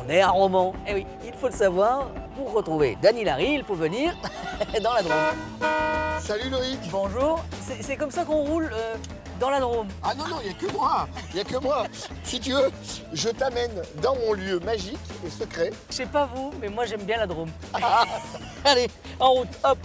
on est un roman. Eh oui, il faut le savoir, pour retrouver Dany Larry, il faut venir dans la Drôme. Salut Loïc. Bonjour, c'est comme ça qu'on roule dans la Drôme. Ah non, non, il n'y a que moi. Il n'y a que moi. Si tu veux, je t'amène dans mon lieu magique et secret. Je sais pas vous, mais moi j'aime bien la Drôme. Allez, en route, hop.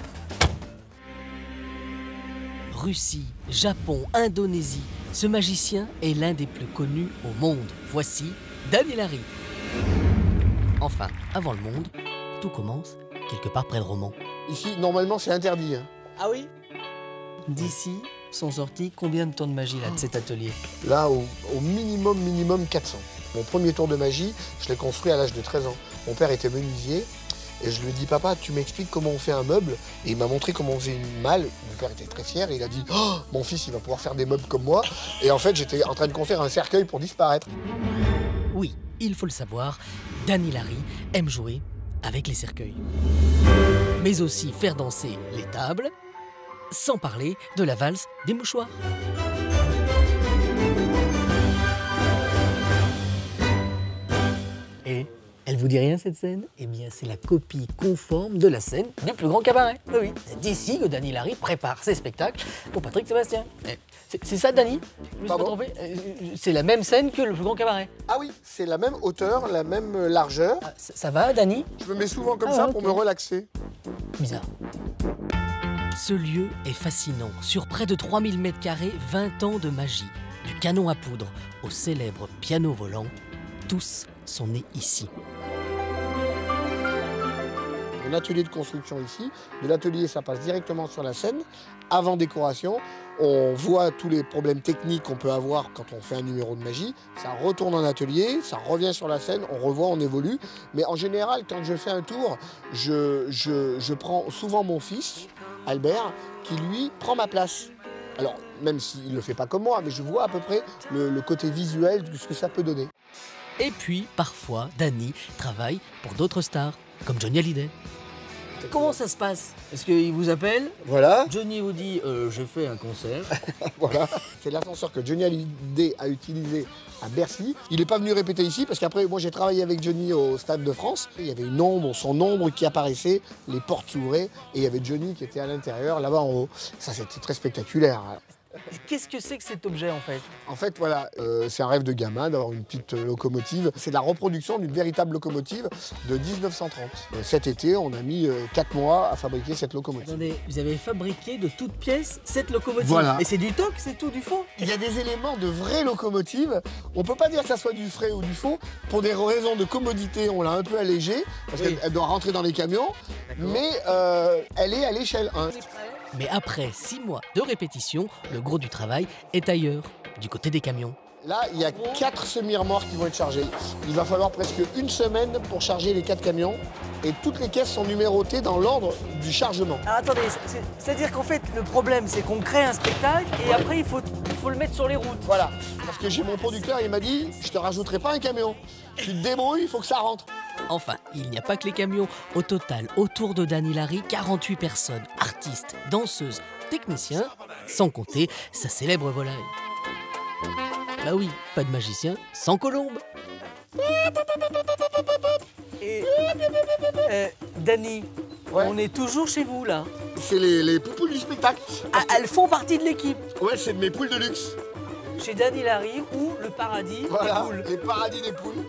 Russie, Japon, Indonésie, ce magicien est l'un des plus connus au monde. Voici Dany Larry. Enfin, avant le monde, tout commence quelque part près de Romans. Ici, normalement, c'est interdit. Hein. Ah oui? D'ici sont sortis combien de tours de magie là, de cet atelier? Là, au minimum 400. Mon premier tour de magie, je l'ai construit à l'âge de 13 ans. Mon père était menuisier et je lui ai dit, papa, tu m'expliques comment on fait un meuble? Et il m'a montré comment on faisait une malle. Mon père était très fier et il a dit, oh, mon fils, il va pouvoir faire des meubles comme moi. Et en fait, j'étais en train de construire un cercueil pour disparaître. Oui, il faut le savoir, Dany Larry aime jouer avec les cercueils. Mais aussi faire danser les tables, sans parler de la valse des mouchoirs. Et elle vous dit rien cette scène? Eh bien c'est la copie conforme de la scène du plus grand cabaret. Oui, c'est d'ici que Dany Larry prépare ses spectacles pour Patrick Sébastien. C'est ça Dany? Je me suis pas trompé. C'est la même scène que le plus grand cabaret. Ah oui, c'est la même hauteur, la même largeur. Ah, ça va Dany? Je me mets souvent comme ça pour me relaxer. Bizarre. Ce lieu est fascinant. Sur près de 3000 m², 20 ans de magie. Du canon à poudre au célèbre piano volant, tous sont nés ici. Mon atelier de construction ici, de l'atelier ça passe directement sur la scène. Avant décoration, on voit tous les problèmes techniques qu'on peut avoir quand on fait un numéro de magie. Ça retourne en atelier, ça revient sur la scène, on revoit, on évolue. Mais en général, quand je fais un tour, je prends souvent mon fils, Albert, qui lui prend ma place. Alors, même s'il ne le fait pas comme moi, mais je vois à peu près le côté visuel de ce que ça peut donner. Et puis, parfois, Dany travaille pour d'autres stars, comme Johnny Hallyday. Comment ça se passe? Est-ce qu'il vous appelle? Voilà. Johnny vous dit je fais un concert. Voilà. C'est l'ascenseur que Johnny Hallyday a utilisé à Bercy. Il n'est pas venu répéter ici parce qu'après, moi j'ai travaillé avec Johnny au Stade de France. Il y avait une ombre, son ombre qui apparaissait, les portes s'ouvraient et il y avait Johnny qui était à l'intérieur, là-bas en haut. Ça, c'était très spectaculaire. Qu'est-ce que c'est que cet objet en fait? En fait, voilà, c'est un rêve de gamin d'avoir une petite locomotive. C'est la reproduction d'une véritable locomotive de 1930. Cet été, on a mis 4 mois à fabriquer cette locomotive. Attendez, vous avez fabriqué de toutes pièces cette locomotive? Voilà. Et c'est du toc, c'est tout du faux? Il y a des éléments de vraie locomotive. On ne peut pas dire que ça soit du frais ou du faux. Pour des raisons de commodité, on l'a un peu allégée, parce qu'elle doit rentrer dans les camions. Mais elle est à l'échelle 1. Mais après 6 mois de répétition, le gros du travail est ailleurs, du côté des camions. Là, il y a 4 semi-remorques qui vont être chargées. Il va falloir presque une semaine pour charger les 4 camions. Et toutes les caisses sont numérotées dans l'ordre du chargement. Alors attendez, c'est-à-dire qu'en fait, le problème, c'est qu'on crée un spectacle et après, il faut le mettre sur les routes. Voilà. Parce que j'ai mon producteur, il m'a dit, je te rajouterai pas un camion. Tu te débrouilles, il faut que ça rentre. Enfin, il n'y a pas que les camions. Au total, autour de Dany Larry, 48 personnes, artistes, danseuses, techniciens, sans compter sa célèbre volaille. Bah oui, pas de magicien sans colombe. Et Dany, on est toujours chez vous là. C'est les poupoules du spectacle. Ah, elles font partie de l'équipe. Ouais, c'est de mes poules de luxe. Chez Dany Larry ou le paradis voilà, des poules. Les paradis des poules.